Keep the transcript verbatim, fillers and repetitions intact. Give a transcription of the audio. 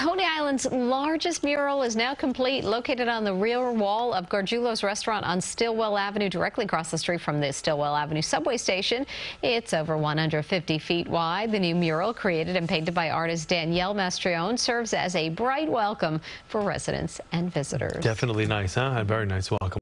Coney Island's largest mural is now complete, located on the rear wall of Gargiulo's restaurant on Stillwell Avenue, directly across the street from the Stillwell Avenue subway station. It's over one hundred fifty feet wide. The new mural, created and painted by artist Danielle Mastrione, serves as a bright welcome for residents and visitors. Definitely nice, huh? A very nice welcome.